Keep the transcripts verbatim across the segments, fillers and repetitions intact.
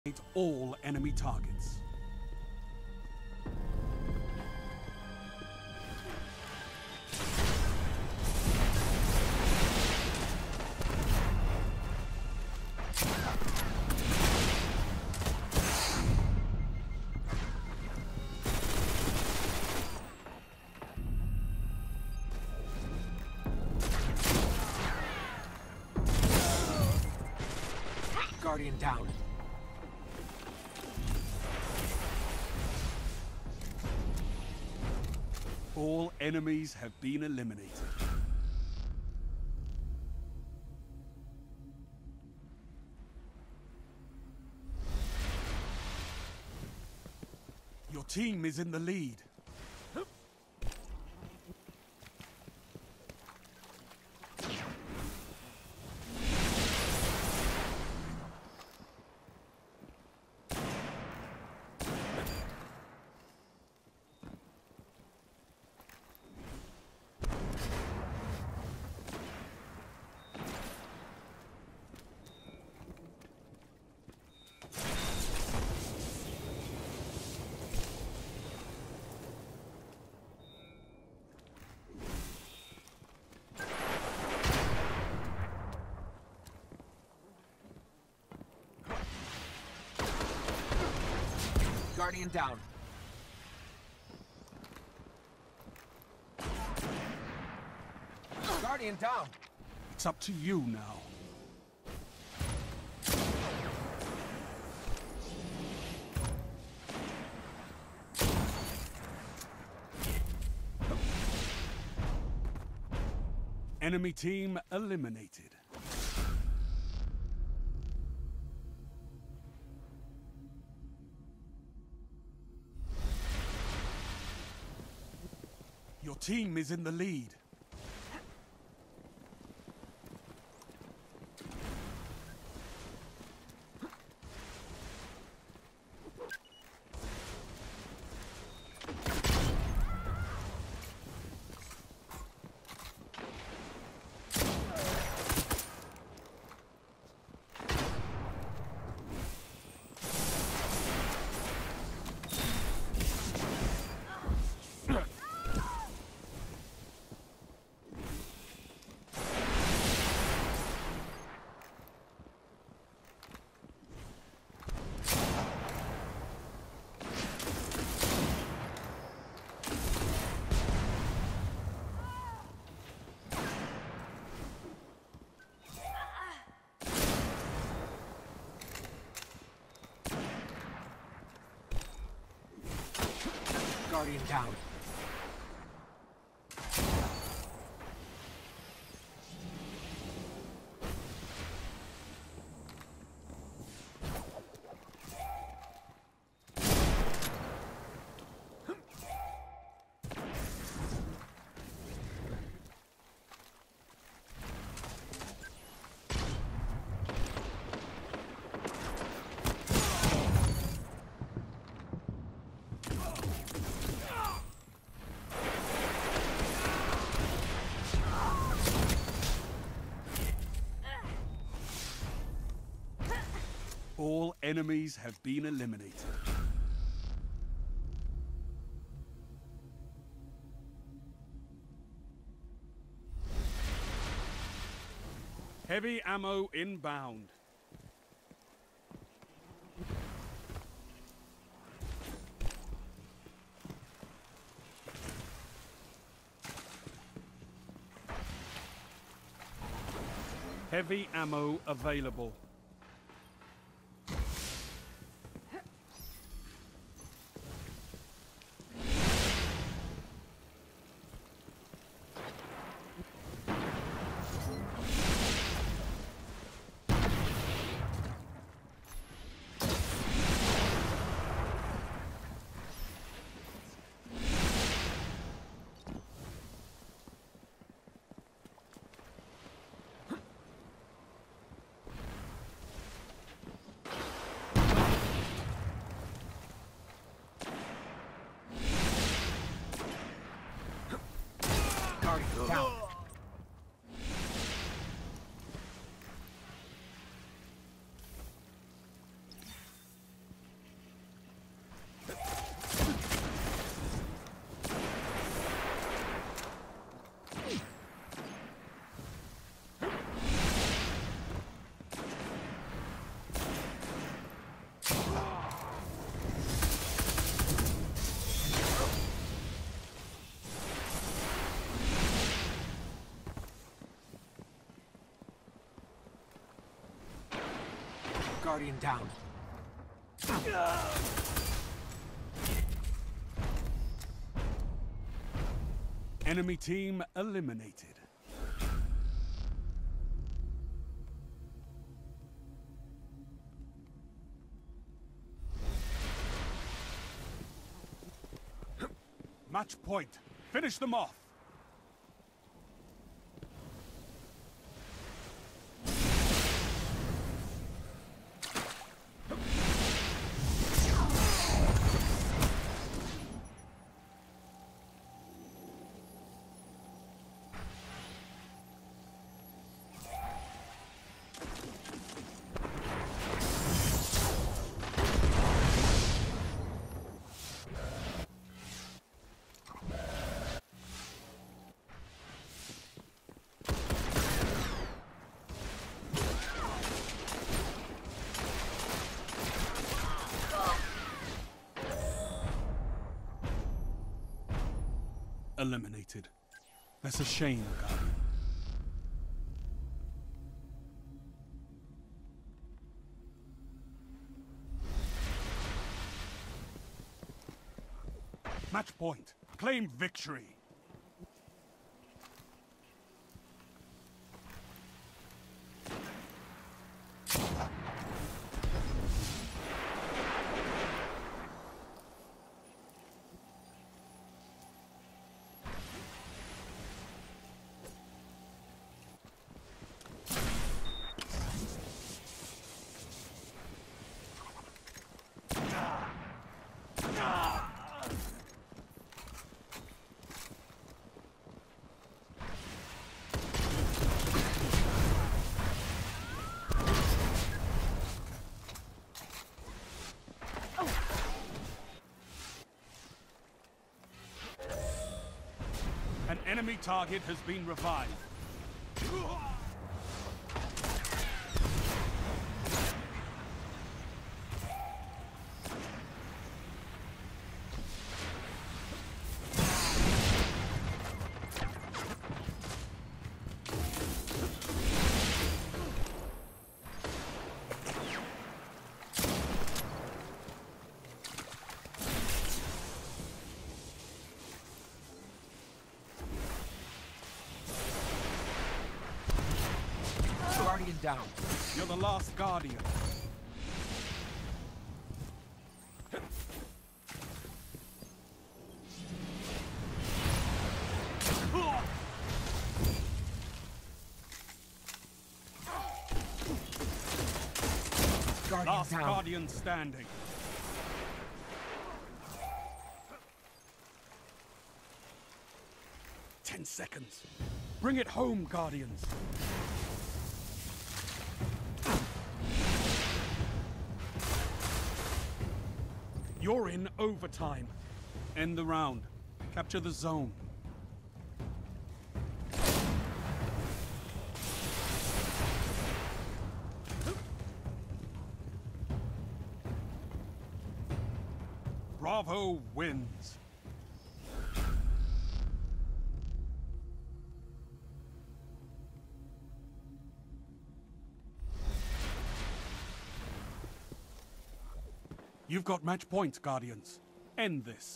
all enemy targets. Guardian down. All enemies have been eliminated. Your team is in the lead. Guardian down. Guardian down. It's up to you now. Enemy team eliminated. Your team is in the lead. Guardian down. All enemies have been eliminated. Heavy ammo inbound. Heavy ammo available. Guardian down. Enemy team eliminated. Match point. Finish them off. Eliminated. That's a shame, Guardian. Match point. Claim victory. An enemy target has been revived. Guardian down. You're the last Guardian. Guardian Last down. Guardian standing. Ten seconds. Bring it home, Guardians. You're in overtime. End the round. Capture the zone. Bravo wins. You've got match points, Guardians. End this.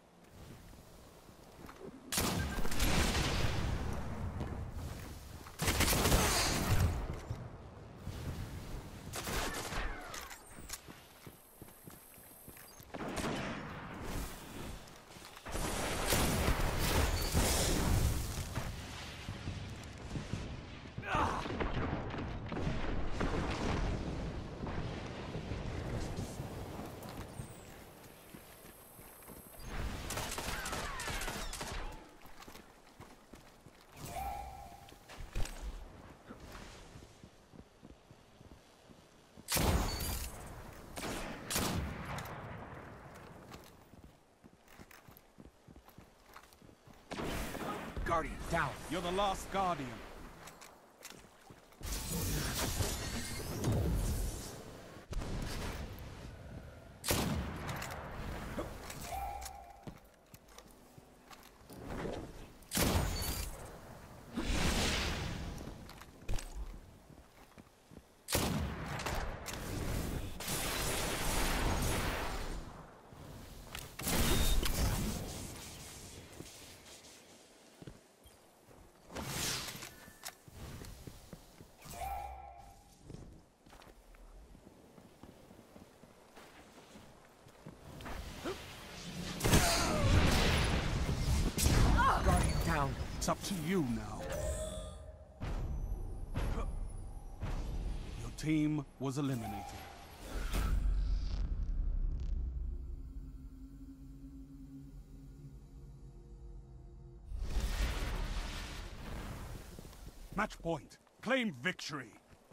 Guardian down. You're the last Guardian. It's up to you now. Your team was eliminated. Match point. Claim victory.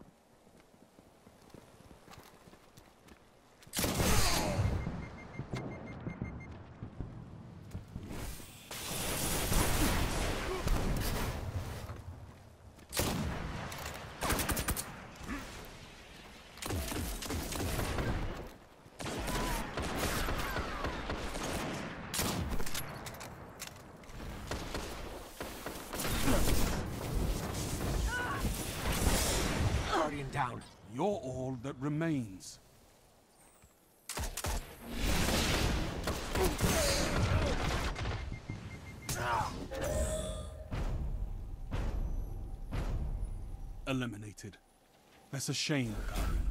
Guardian down. You're all that remains. Eliminated. That's a shame, Guardian.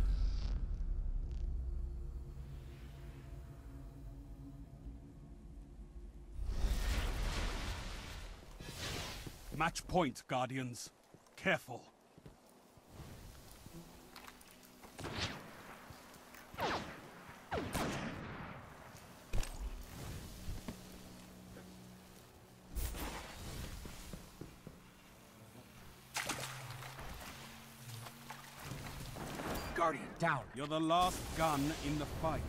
Match point, Guardians. Careful. Guardian down. You're the last gun in the fight.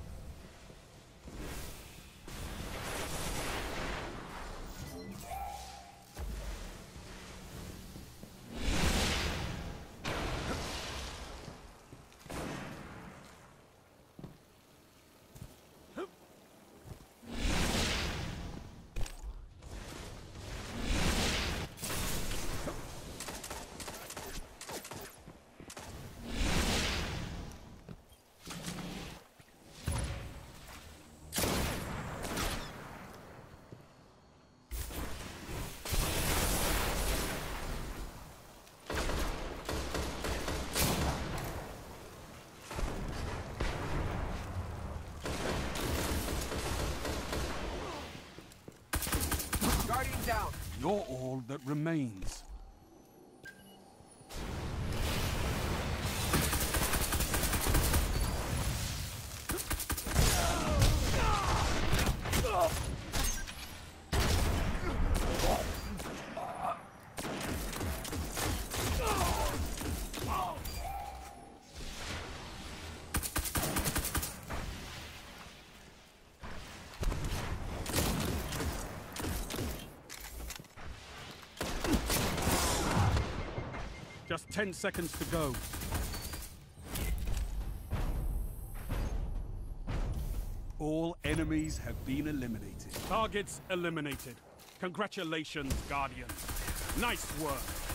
Guardian down. You're all that remains. Just ten seconds to go. All enemies have been eliminated. Targets eliminated. Congratulations, Guardians. Nice work.